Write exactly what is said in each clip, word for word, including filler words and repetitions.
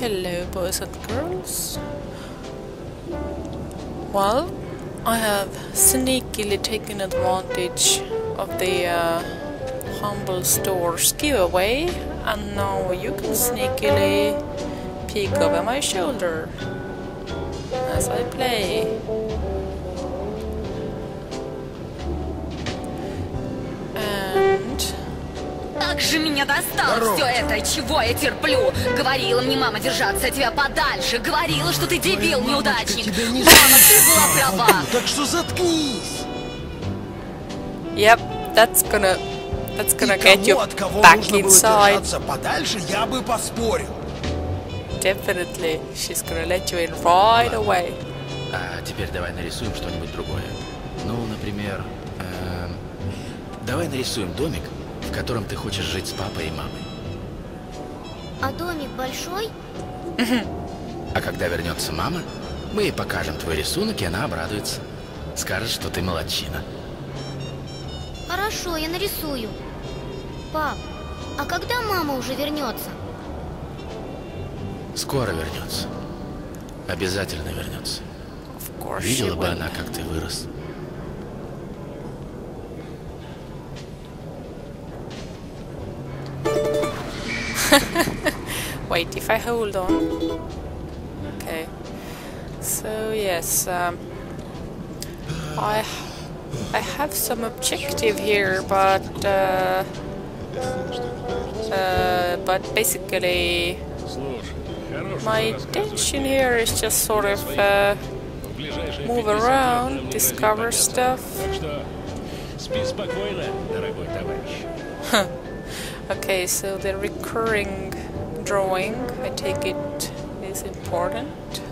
Hello, boys and girls. Well, I have sneakily taken advantage of the uh, Humble Stores giveaway, and now you can sneakily peek over my shoulder as I play. Как же меня достало все это, чего я терплю. Говорила мне мама держаться от тебя подальше. Говорила, что ты дебил, Ой, неудачник. мамочка, не Мама, ты была права. Так что заткнись. Yep, that's gonna that's gonna И get you кого, от кого back нужно было inside. держаться подальше, я бы поспорил. Definitely, she's gonna let you in right away. А теперь давай нарисуем что-нибудь другое. Ну, например, эм, давай нарисуем домик, в котором ты хочешь жить с папой и мамой. А домик большой? А когда вернется мама, мы ей покажем твой рисунок, и она обрадуется. Скажет, что ты молодчина. Хорошо, я нарисую. Пап, а когда мама уже вернется? Скоро вернется. Обязательно вернется. Of course she Видела бы will. она, как ты вырос. Wait, if I hold on. Okay. So yes, um, I I have some objective here, but uh, uh, but basically my intention here is just sort of uh, move around, discover stuff. Okay, so the recurring drawing, I take it, is important.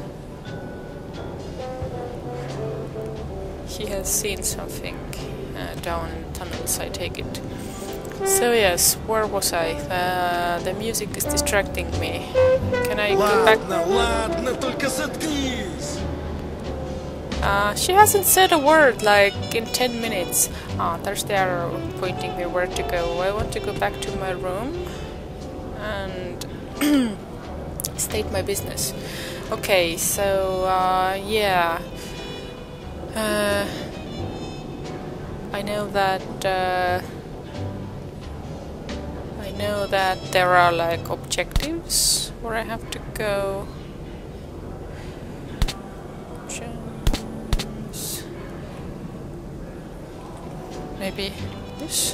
He has seen something uh, down in the tunnels, I take it. So yes, where was I? Uh, the music is distracting me. Can I go back? Ладно, ладно, только заткнись. Uh, she hasn't said a word like in ten minutes. Ah, there's the arrow pointing me where to go. I want to go back to my room and state my business. Okay, so uh, yeah. Uh, I know that uh, I know that there are like objectives where I have to go. Maybe this.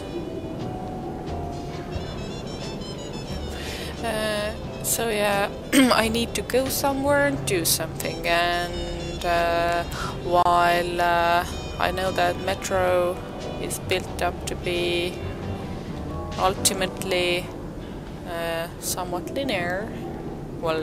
Uh, so yeah, I need to go somewhere and do something, and uh, while uh, I know that Metro is built up to be ultimately uh, somewhat linear, well,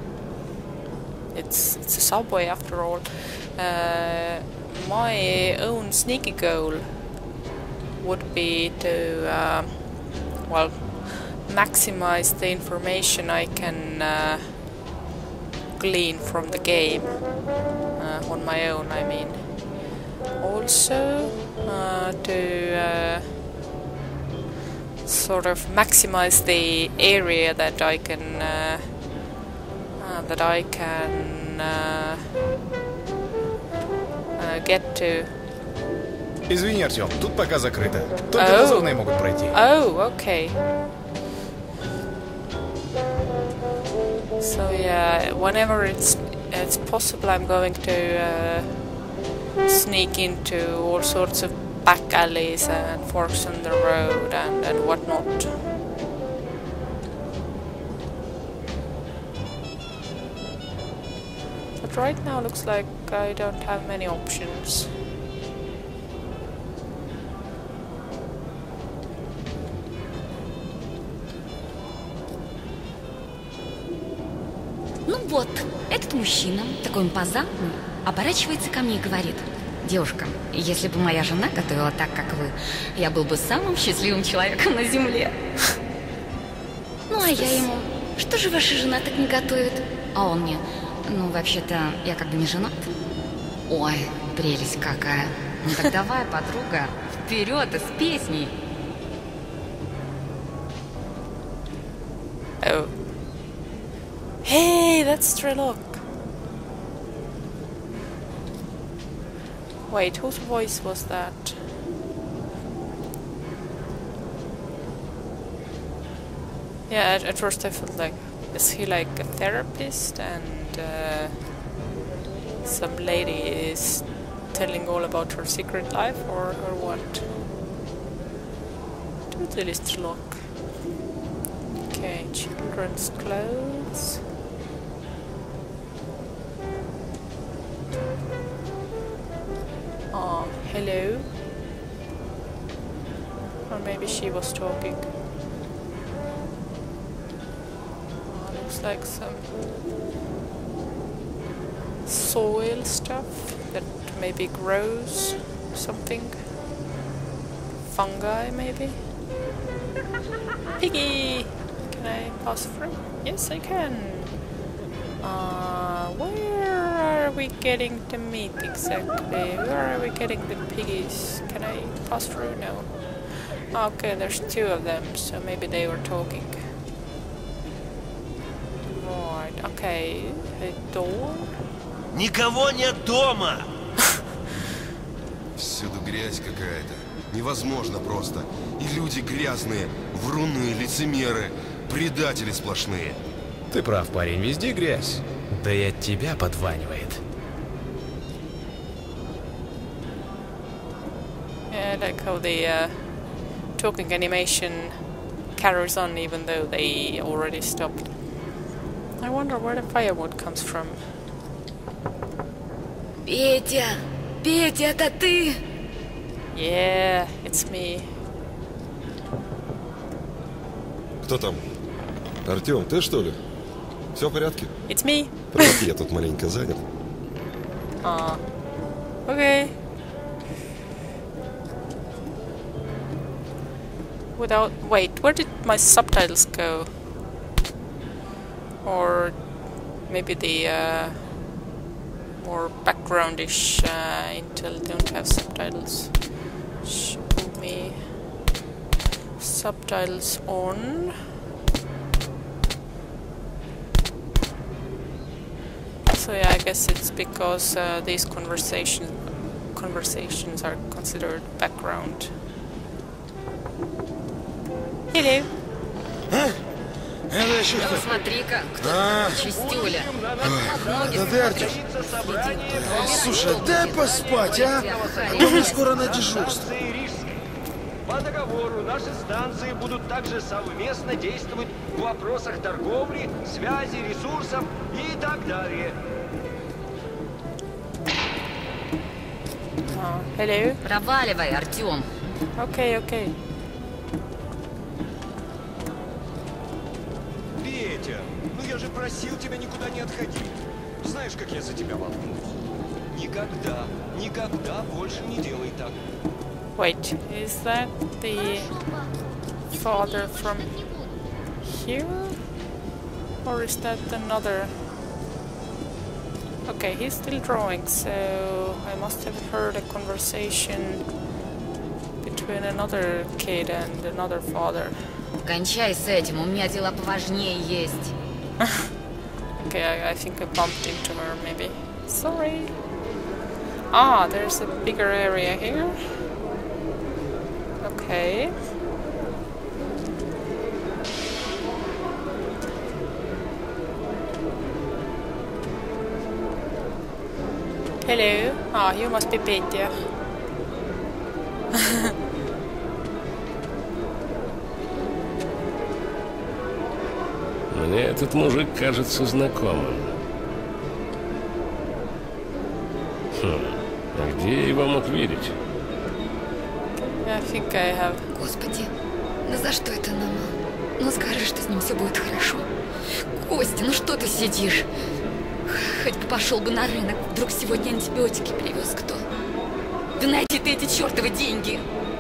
it's, it's a subway after all, uh, my own sneaky goal would be to, uh, well, maximize the information I can uh, glean from the game uh, on my own, I mean. Also, uh, to uh, sort of maximize the area that I can uh, uh, that I can uh, uh, get to. Извини, Артём, тут пока закрыто. Только Oh. дозорные могут пройти. Oh, okay. So yeah, whenever it's it's possible, I'm going to uh, sneak into all sorts of back alleys and forks in the road and and whatnot. But right now, looks like I don't have many options. Ну вот, этот мужчина, такой импозантный, оборачивается ко мне и говорит: девушка, если бы моя жена готовила так, как вы, я был бы самым счастливым человеком на земле. Ну а я ему: что же ваша жена так не готовит? А он мне: ну вообще-то я как бы не женат. Ой, прелесть какая. Ну так давай, подруга, вперед и с песней. Oh. Hey, that's Strelok. Wait, whose voice was that? Yeah, at, at first I felt like, is he like a therapist and uh, some lady is telling all about her secret life, or, or what? Totally Strelok. Okay, children's clothes. Oh, hello. Or maybe she was talking. Oh, looks like some soil stuff that maybe grows something. Fungi, maybe? Piggy! Can I pass through? Yes, I can. Uh, where are we getting the meat exactly? Where are we getting the piggies? Can I pass through? No. Okay, there's two of them, so maybe they were talking. Right, okay. A door? Никого нет дома! Всюду грязь какая-то. Невозможно просто. И люди грязные, вруны, лицемеры, предатели сплошные. Ты прав, парень, везде грязь. Да и от тебя подванивает. Yeah, I like how the uh, talking animation carries on even though they already stopped. I wonder where the firewood comes from. Петя! Петя, это ты! Yeah, it's me. Кто там? Артём, ты что ли? Все в порядке? It's me. Прости, я тут маленько занят. Ah, okay. Without, wait, where did my subtitles go? Or maybe the uh, more backgroundish uh, Intel don't have subtitles. Show me subtitles on. So yeah, I guess it's because uh, these conversation conversations are considered background. Hello. Это еще Ну, кто? смотри-ка, кто А. чистюля. Да ты, Артём. Слушай, дай поспать, а? А мы скоро на дежурство. По договору наши станции будут также совместно действовать в вопросах торговли, связи, ресурсов и так далее. Oh, hello. Проваливай, Артём. Okay, okay. Петя, ну я же просил тебя никуда не отходить. Знаешь, как я за тебя волнуюсь. Никогда, никогда больше не делай так. Wait, is that the father from here? Or is that another? Okay, he's still drawing, so I must have heard a conversation between another kid and another father. Кончай с этим, у меня дела поважнее есть. Okay, I, I think I bumped into her, maybe. Sorry. Ah, there's a bigger area here. Okay. Hello. Ah, you must be Petya. Мне этот мужик кажется знакомым. Хм, а где я его мог видеть? I think I have. Господи, ну за что это нам? Ну скажи, что с ним все будет хорошо. Костя, ну что ты сидишь? Хоть бы пошел бы на рынок, вдруг сегодня антибиотики привез кто. Да найди ты эти чертовы деньги.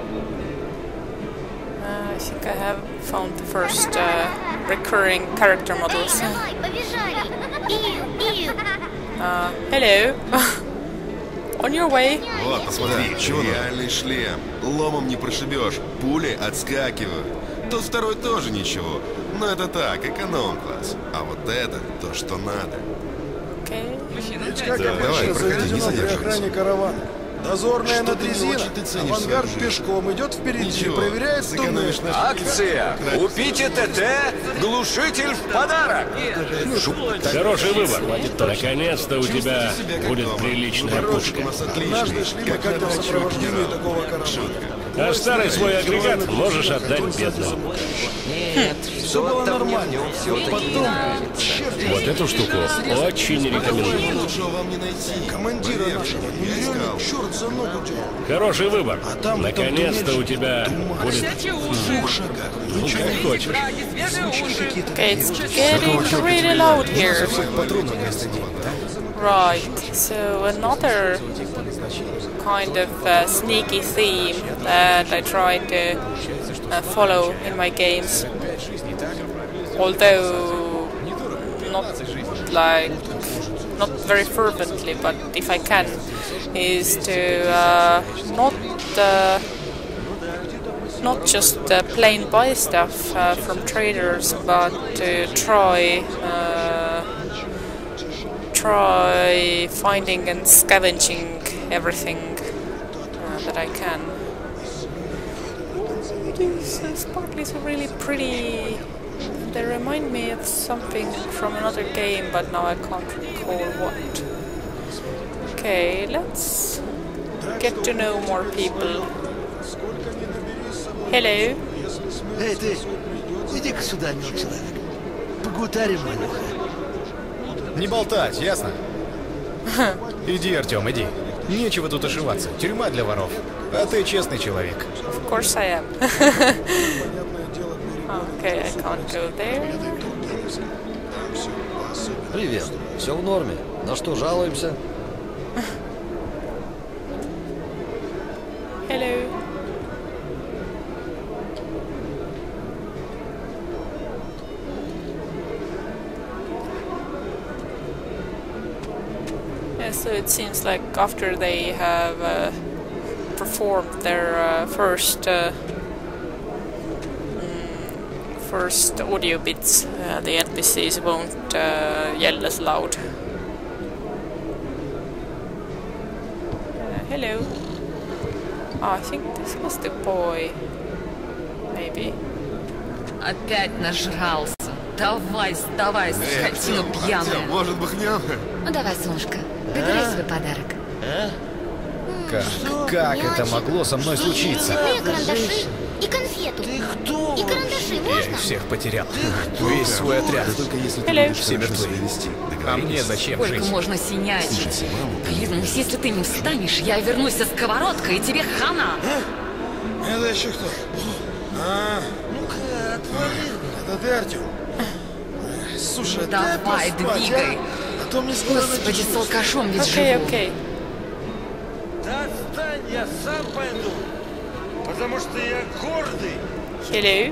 Uh, I think I have found the first uh, recurring character models. Давай, побежали! Ию, ию! Uh, hello. On your way. Вот, посмотри, реальный шлем. Ломом не прошибешь, пули отскакивают. Тот второй тоже ничего. Но это так, эконом-класс. А вот это то, что надо. Okay. Ведь как Да, обычно давай, проходи, не заведено при задерживайся. охране каравана. Дозорная Что на ты не дрезина, очень ты ценишь авангард свою жизнь? пешком идет впереди, Ничего, проверяет туннель. сэкономишь на Акция! Купите ТТ, глушитель в подарок! Хороший выбор. Наконец-то у тебя будет приличная пушка. Однажды шли мы как-то в сопровождении такого каравана. А старый свой агрегат можешь отдать бедным. Нет, Все было нормально. Потом, Вот эту штуку очень рекомендую. Лучшего вам не найти. командира нашего, ну реально, черт за ногу дернул. Хороший выбор. А там Наконец-то у тебя будет... В двух шагах. Ну, как хочешь. Okay, it's getting really loud here. Right, so another kind of uh, sneaky theme that I try to uh, follow in my games. Although not like not very fervently, but if I can, is to uh, not uh, not just uh, plain buy stuff uh, from traders, but to try uh, try finding and scavenging everything uh, that I can. These uh, sparklies are really pretty. They remind me of something from another game, but now I can't recall what. Okay, let's get to know more people. Hello. Эй, ты, иди-ка сюда, мил человек. Погутарим, малюха. Не болтать, ясно? Иди, Артем, иди. Нечего тут ошиваться. Тюрьма для воров. А ты честный человек. Of course I am. Okay, I can't go there. Привет. Все в норме. На что жалуемся? Hello. Yeah, so it seems like after they have uh, performed their uh, first uh, mm, first audio bits, uh, the N P Cs won't uh, yell as loud. Uh, hello. Oh, I think this was the boy. Maybe. Опять нажрался. Давай, вставай, скотину пьяная. Может, бахнем? Ну давай, солнышко, выбирай свой подарок. Как, как это могло со мной случиться? И карандаши, и конфету. Ты кто? И карандаши Я можно? их всех потерял. Весь свой отряд. Только если ты Hello. будешь Все хорошо мертвы. себя вести. А мне зачем Сколько жить? можно синять? Клянусь, если ты не встанешь, я вернусь со сковородкой, и тебе хана. Это еще кто? А, Ну-ка, отвали. это ты, Артем? Слушай, Ну дай давай, поспать, двигай. а? А то мне скоро Господи, с начнется. алкашом ведь Okay, живу. okay. Да отстань, я сам пойду. Потому что я гордый. Hello.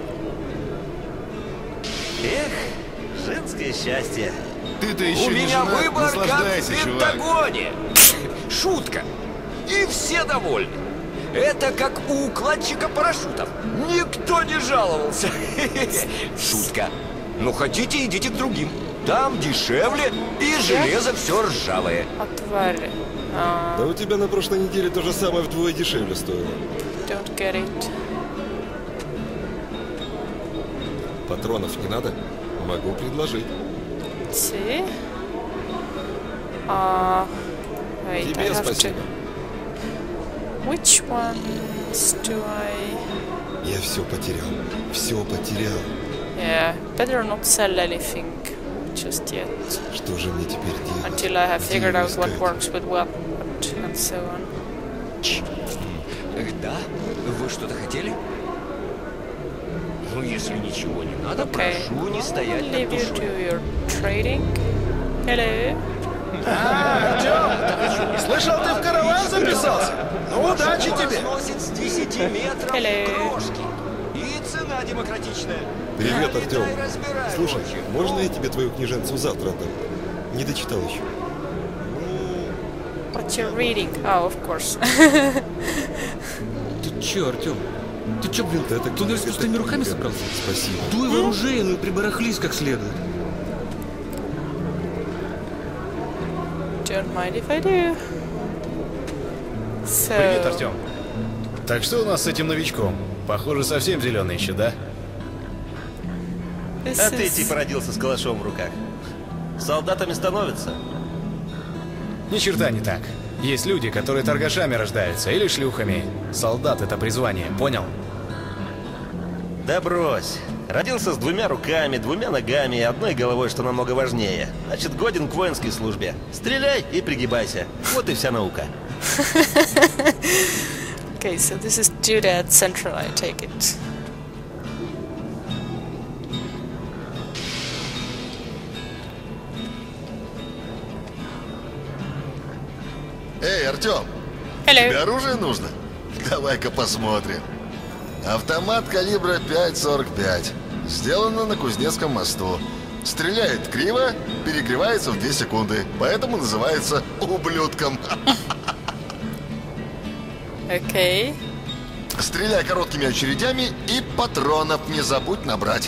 Эх, женское счастье. Ты-то еще У не меня женат, выбор как наслаждайся, в чувак. Пентагоне. Шутка. И все довольны. Это как у укладчика парашютов. Никто не жаловался. Шутка. Ну хотите, идите к другим. Там дешевле и железо все ржавое. Отвали. Uh, Да у тебя на прошлой неделе то же самое вдвое дешевле стоило. don't get it. Патронов не надо? Могу предложить. Let's see. Uh, wait, I Тебе have спасибо. to... Which ones do I... Я все потерял. Все потерял. Yeah, better not sell anything just yet. Что же мне теперь делать? Until I have Где figured его out what искать? works with what and so on. Да? Вы что-то хотели? Ну, если ничего не надо, Okay. прошу не стоять I'll над leave you to душой. your trading. Hello. Артем, слышал, ты в караван записался? Ну, удачи тебе. Разносит с десяти метров Hello. крошки. И цена демократичная. Привет, Я Артем. летай разбираю, Слушай, короче. можно я тебе твою книженцу завтра отдам? Не дочитал еще. What you're reading? Oh, of course. Ты чё, Артем? Ты чё, блин, Это туда с пустыми руками собрался? Спасибо. Дуй вооружение, ну и прибарахлись как следует. Don't mind if I do. So... Привет, Артем. Так что у нас с этим новичком? Похоже, совсем зеленый еще, да? This А ты is- типа родился с калашом в руках. Солдатами становятся. Ни черта не так. Есть люди, которые торгашами рождаются или шлюхами. Солдат — это призвание, понял? Да брось. Родился с двумя руками, двумя ногами и одной головой, что намного важнее. Значит, годен к воинской службе. Стреляй и пригибайся. Вот и вся наука. Okay, so this is Dudat Central, I take it. Эй, Артем! Hello. Тебе оружие нужно? Давай-ка посмотрим. Автомат калибра пять сорок пять. Сделано на Кузнецком мосту. Стреляет криво, перегревается в две секунды. Поэтому называется ублюдком. Okay. Стреляй короткими очередями и патронов не забудь набрать.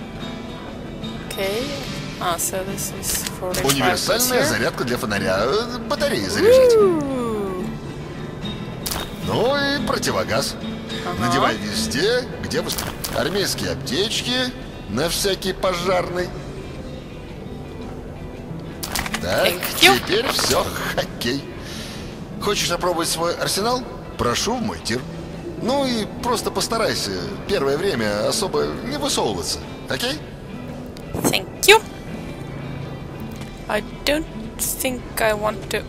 Okay. Ah, so this is forty-five Универсальная here. зарядка для фонаря. э, Батареи заряжать. Ooh. Ну и противогаз. Ага. Надевай везде, где вы... Армейские аптечки на всякий пожарный. Так, Thank you. теперь все, хоккей. Хочешь опробовать свой арсенал? Прошу в мой тир. Ну и просто постарайся первое время особо не высовываться, окей? Thank you. I don't think I want to.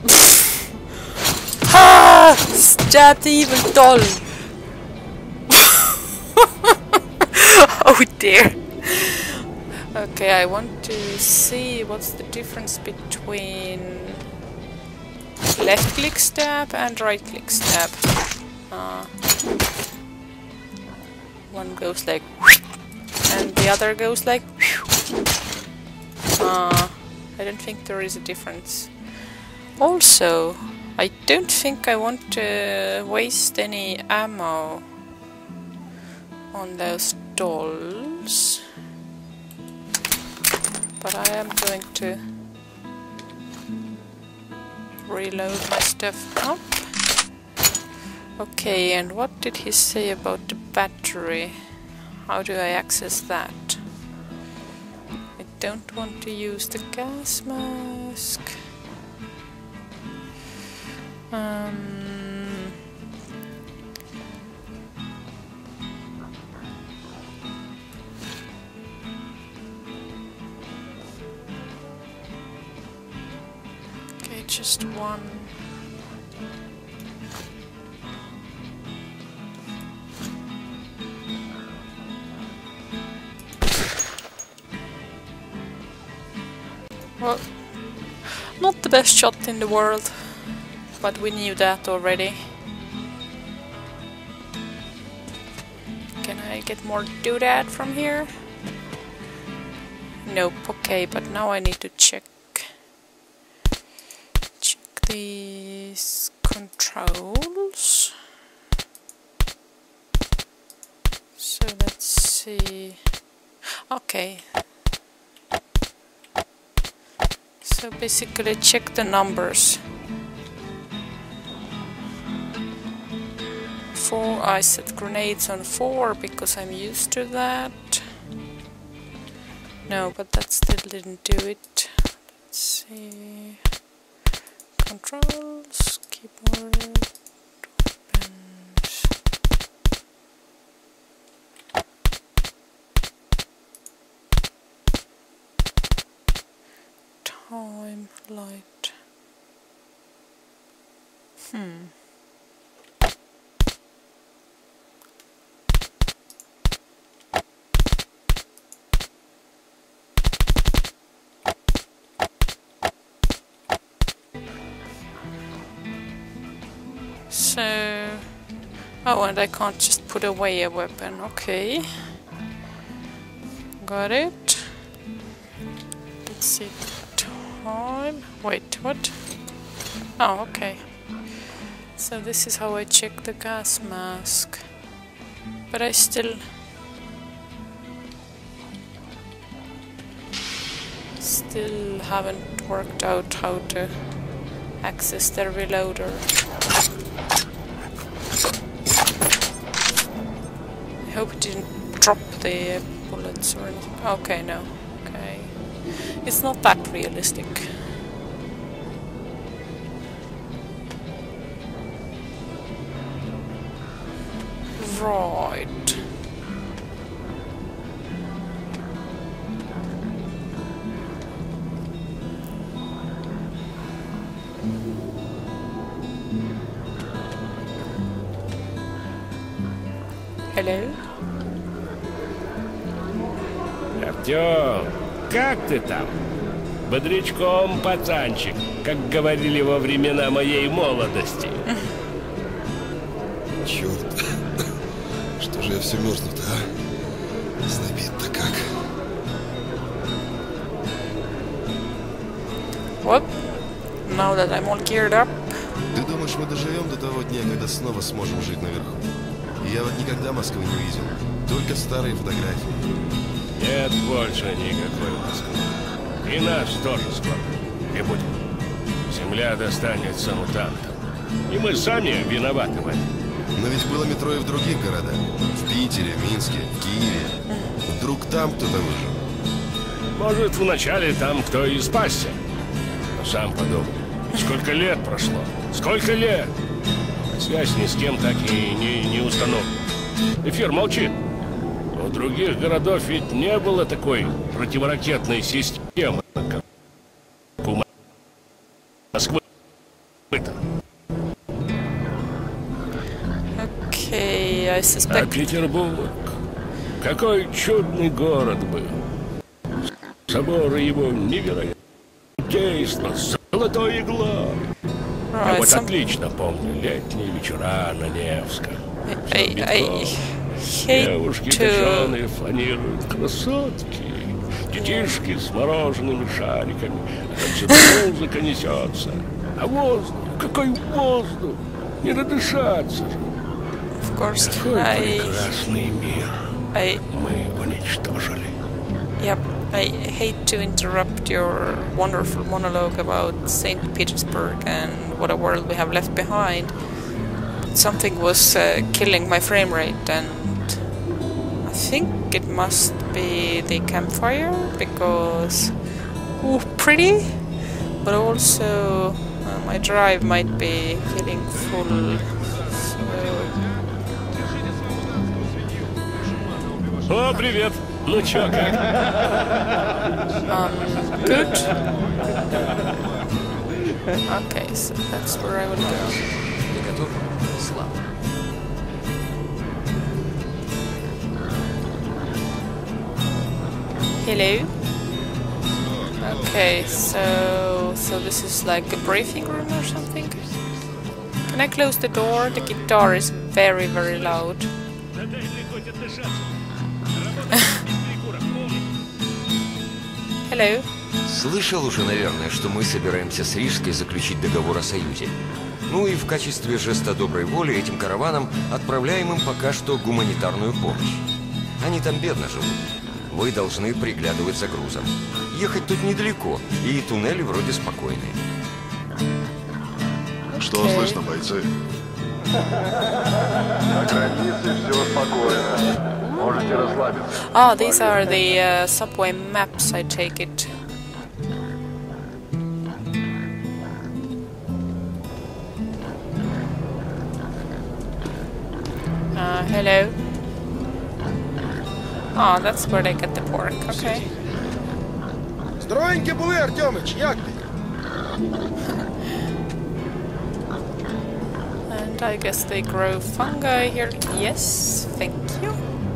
Ah! Stab the evil doll! Oh dear. Okay, I want to see what's the difference between left click stab and right click stab. Uh, one goes like and the other goes like uh, I don't think there is a difference. Also, I don't think I want to waste any ammo on those dolls, but I am going to reload my stuff up. Okay, and what did he say about the battery? How do I access that? I don't want to use the gas mask. Um, okay, just one. Well, not the best shot in the world, but we knew that already. Can I get more do that from here? Nope, okay, but now I need to check check these controls. So let's see. Okay. So basically check the numbers. Four, I set grenades on four because I'm used to that. No, but that still didn't do it. Let's see. Controls, keyboard, weapons. Time, light. Hmm. So... Oh, and I can't just put away a weapon. Okay. Got it. Let's see. Time. Wait, what? Oh, okay. So this is how I check the gas mask. But I still... Still haven't worked out how to access the reloader. I hope it didn't drop the bullets or anything. Okay, no. Okay. It's not that realistic. Right. Hello? Артём, как ты там? Бодрячком, пацанчик, как говорили во времена моей молодости. Черт. Что же я все мерзну-то, а? Знобит-то как. What? Now that I'm all geared up. Ты думаешь, мы доживем до того дня, когда снова сможем жить наверху? Я вот никогда Москвы не видел. Только старые фотографии. Нет больше никакой Москвы. И нас тоже скоро не будет. Земля достанется мутантам. И мы сами виноваты в этом. Но ведь было метро и в других городах. В Питере, Минске, в Киеве. Вдруг там кто-то выжил. Может, вначале там кто и спасся. Но сам подумай, сколько лет прошло? Сколько лет? Связь ни с кем так и не, не установлена. Эфир молчит. У других городов ведь не было такой противоракетной системы, как у Москвы. Okay, I suspect... А Петербург? Какой чудный город был. Соборы его невероятно действенно, золотой иглой. Right, Я вот some... отлично помню летние вечера на Невском. I, I hate Девушки to... точеные фланируют, красотки. Детишки с морожеными шариками. А там сюда музыка несется. А воздух, какой воздух! Не надышаться же. Of course, Какой I... прекрасный мир I... мы уничтожили. Yep, I hate to interrupt your wonderful monologue about Saint Petersburg and what a world we have left behind. Something was uh, killing my frame rate, and I think it must be the campfire, because... Ooh, pretty! But also uh, my drive might be getting full, so... О, привет! Ну чё, как? Um, good. Okay, so that's where I will go. Ты готов? Слава. Hello. Okay, so so this is like a briefing room or something. Can I close the door? The guitar is very, very loud. Hello. Слышал уже, наверное, что мы собираемся с Рижской заключить договор о союзе. Ну и в качестве жеста доброй воли этим караванам отправляем им пока что гуманитарную помощь. Они там бедно живут. Вы должны приглядывать за грузом. Ехать тут недалеко, и туннели вроде спокойные. Что слышно, бойцы? На границе все спокойно. Можете расслабиться. Ah, these are the uh, subway maps, I take it. Uh, hello. Oh, that's where they get the pork, okay. Здоровенькі були, Артемич, як ти? And I guess they grow fungi here. Yes, thank you.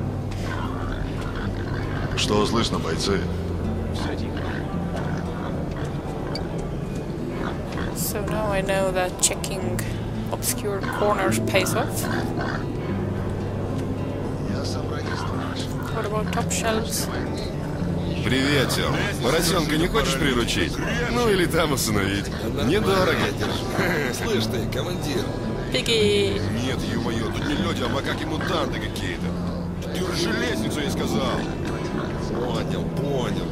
Что слышно, бойцы? So now I know that checking obscure corners pays off. What about top shelves? Привет, Тём. Поросенка не хочешь приручить? Ну или там усыновить. Недорого. Слышь ты, командир. Piggy. Нет, ё-моё, тут не люди, а макаки-мутанты какие-то. Держи лестницу, я сказал. Понял, понял.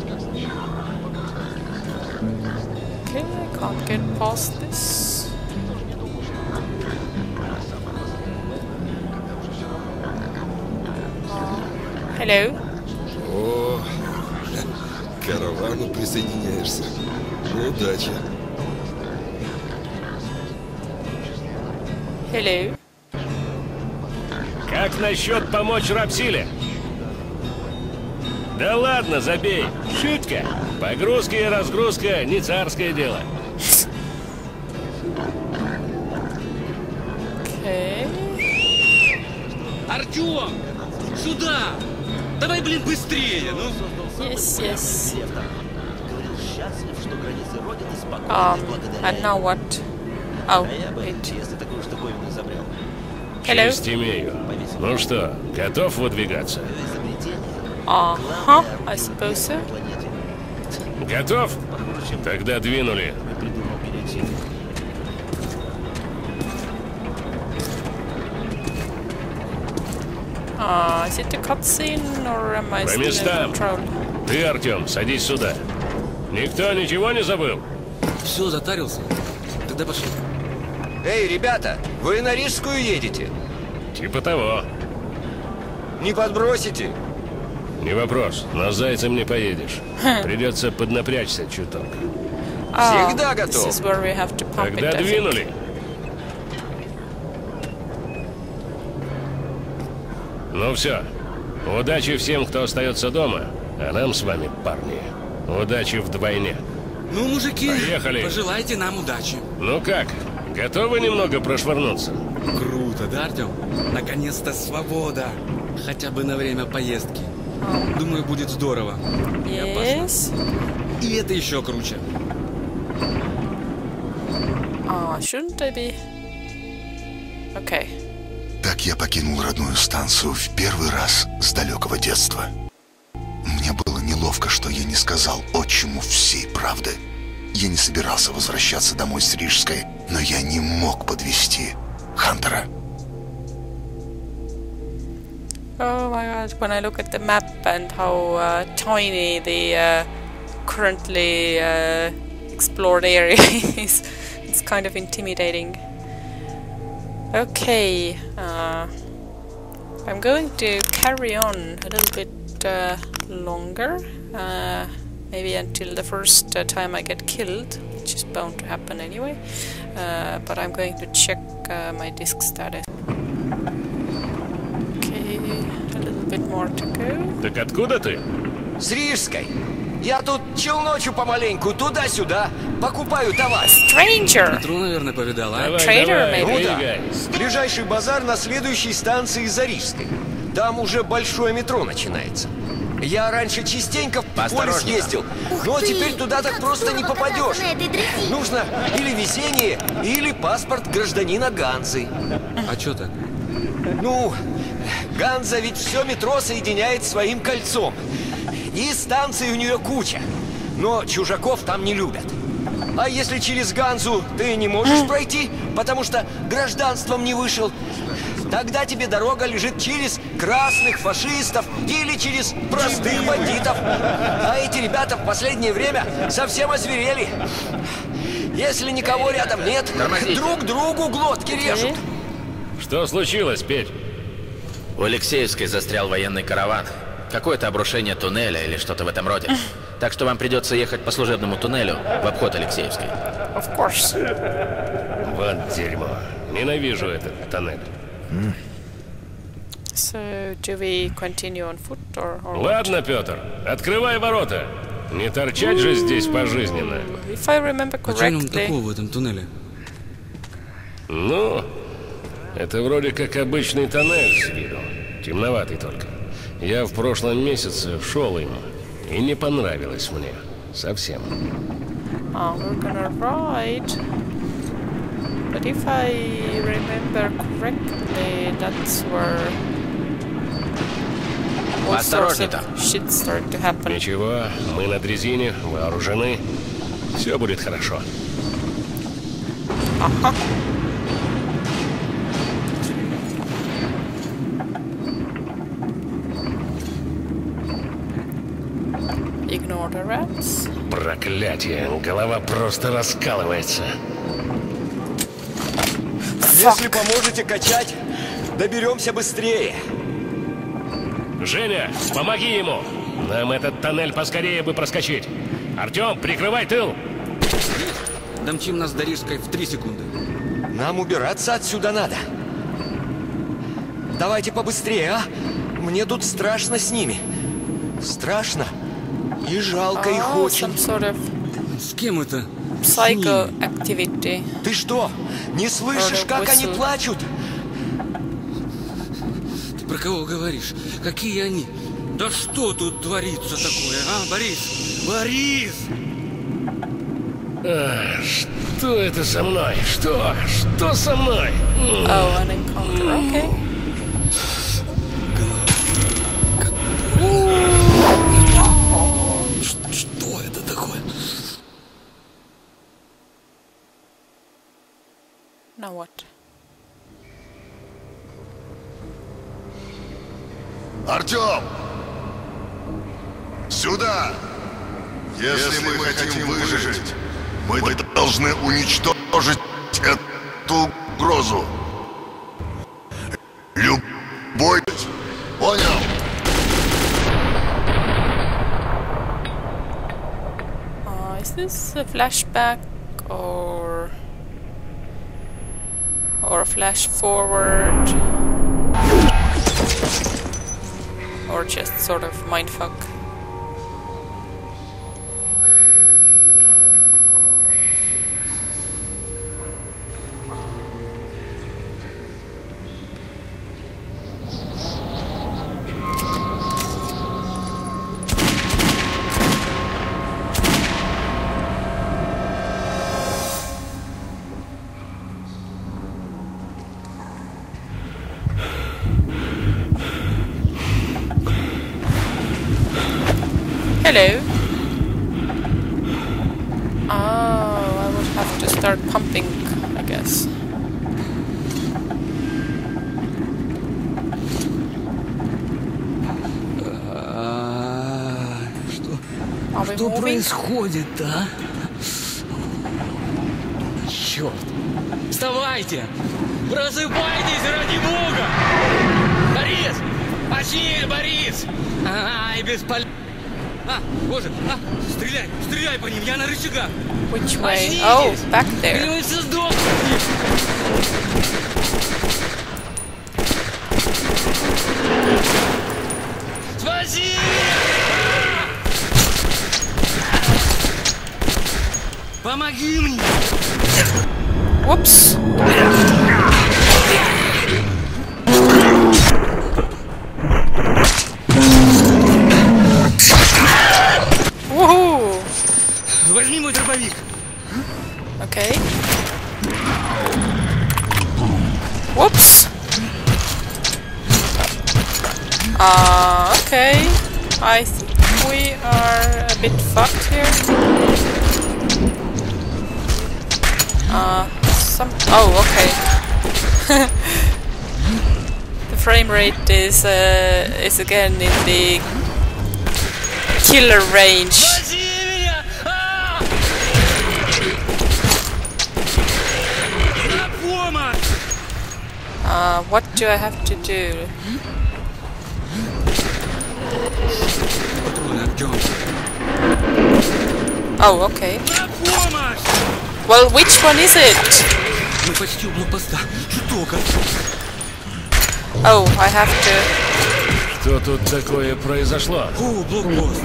Okay, I can't get past this. Uh, hello. О, к каравану присоединяешься. Удачи. Hello. Как насчет помочь Рапсиле? Да ладно, забей. Шутка. Погрузка и разгрузка не царское дело. Okay. Артем! Сюда! Давай, блин, быстрее, ну! Yes, yes. Um, and now what? Oh, wait. Hello? Честь имею. Ну что, готов выдвигаться? Uh-huh, I suppose so. Готов? Тогда двинули. Uh, is it a cutscene or am I По still in местам. control? Ты, Артем, садись сюда. Никто ничего не забыл? Все, затарился. Тогда пошли. Эй, ребята, вы на Рижскую едете? Типа того. Не подбросите? Не вопрос, но с зайцем не поедешь. Придется поднапрячься чуток. Ah, Всегда this готов. is where we have to pump Тогда it, I think. двинули. Ну все. Удачи всем, кто остается дома. А нам с вами, парни, удачи вдвойне. Ну, мужики, Поехали. пожелайте нам удачи. Ну как, готовы немного прошвырнуться? Круто, да, Артем? Наконец-то свобода. Хотя бы на время поездки. Думаю, будет здорово. И Yes. опасно. И это еще круче. Ah, shouldn't I be? Okay. Так я покинул родную станцию в первый раз с далекого детства. Мне было неловко, что я не сказал отчиму всей правды. Я не собирался возвращаться домой с Рижской, но я не мог подвести Хантера. Oh my god, when I look at the map and how uh, tiny the uh, currently uh, explored area is, it's kind of intimidating. Okay, uh, I'm going to carry on a little bit uh, longer, uh, maybe until the first uh, time I get killed, which is bound to happen anyway, uh, but I'm going to check uh, my disk status. Okay, a little bit more to go. Так откуда ты? С Рижской. Я тут челночу помаленьку, туда-сюда, покупаю товар. Stranger! Петру, наверное, повидал, а? Давай, Trader, давай, maybe. Ну да. двигай. Ближайший базар на следующей станции за Рижской. Там уже большое метро начинается. Я раньше частенько в полис Поосторожней ездил, но ты, теперь туда так как просто не здорово попадешь. кататься на этой дрезине. Нужно или везение, или паспорт гражданина Ганзы. А чё так? Ну, Ганза ведь все метро соединяет своим кольцом. И станций у нее куча. Но чужаков там не любят. А если через Ганзу ты не можешь пройти, потому что гражданством не вышел, тогда тебе дорога лежит через красных фашистов или через простых бандитов. А эти ребята в последнее время совсем озверели. Если никого рядом нет, Тормозите. друг другу глотки режут. Что случилось, Петь? У Алексеевской застрял военный караван. Какое-то обрушение туннеля или что-то в этом роде. Так что вам придется ехать по служебному туннелю в обход Алексеевской. Of course. Вот дерьмо. Ненавижу этот тоннель. So, do we continue on foot or, or what? Ладно, Петр, открывай ворота. Не торчать же здесь пожизненно. If I remember А чё нам correctly, такого в этом туннеле? Ну, это вроде как обычный тоннель с виду. Темноватый только. Я в прошлом месяце шел им, и не понравилось мне. Совсем. uh, we're gonna ride. But if I remember correctly, that's where all sorts Осторожней of там. shit start to happen. Ничего, мы на дрезине, вооружены. Все будет хорошо. Ага. Ignore the rats. Проклятие, голова просто раскалывается. Если поможете качать, доберемся быстрее. Женя, помоги ему. Нам этот тоннель поскорее бы проскочить. Артем, прикрывай тыл. Домчим нас до Рижской в три секунды. Нам убираться отсюда надо. Давайте побыстрее, а? Мне тут страшно с ними. Страшно. И жалко oh, их очень. Some sort of с кем это? Psycho activity. Ты что? Не слышишь, как они плачут? Ты про кого говоришь? Какие они? Да что тут творится такое, а, Борис? Борис! А, что это со мной? Что? Что со мной? Oh, an encounter, okay. Что это такое? Now what? Артем! Сюда! Если, Если мы хотим выжить, мы должны уничтожить эту угрозу. Любой... Понял? Uh, is this a flashback or... or a flash forward? Or just sort of mindfuck? Hello. Oh, I would have to start pumping, I guess. А, что? Что происходит, а? Черт! Вставайте! Просыпайтесь, ради бога! Борис! Очни, Борис! Ай, бесполезно! А, боже, а, стреляй, стреляй по ним, я на рычагах. Which way? Oh, back there. Спасибо! Помоги мне! Упс. Возьми мой дробовик. Окей. Whoops. Ah, uh, okay. I think we are a bit fucked here. Uh, some. Oh, okay. The frame rate is uh, is again in the killer range. Uh, what do I have to do? Oh, okay. Well, which one is it? Oh, I have to... Что тут такое произошло? О, блокпост.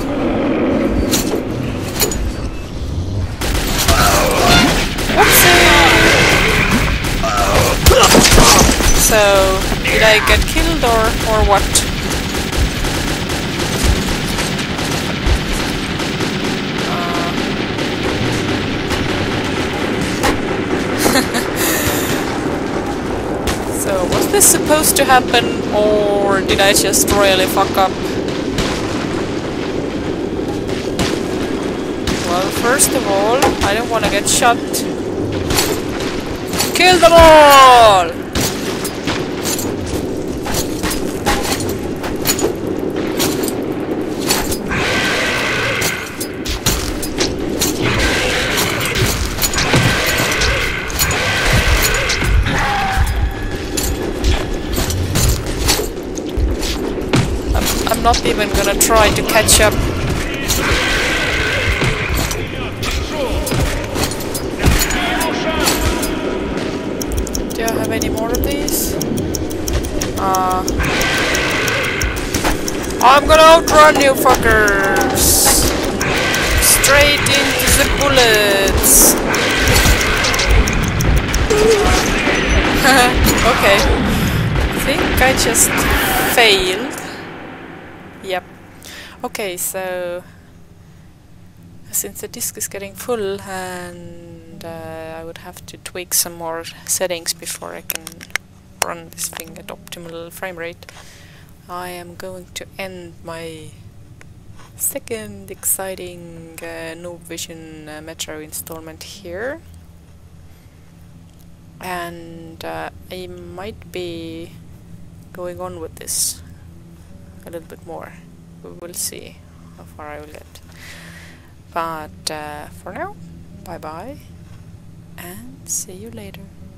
So, did I get killed or, or what? Uh. So, was this supposed to happen or did I just royally fuck up? Well, first of all, I don't want to get shot. Kill them all! not even gonna try to catch up. Do I have any more of these? Uh, I'm gonna outrun you fuckers! Straight into the bullets! Okay. I think I just failed. Yep. Okay, so since the disk is getting full and uh, I would have to tweak some more settings before I can run this thing at optimal frame rate, I am going to end my second exciting uh, Noob Vision uh, Metro installment here. And uh, I might be going on with this a little bit more. We will see how far I will get. But uh, for now, bye bye and see you later.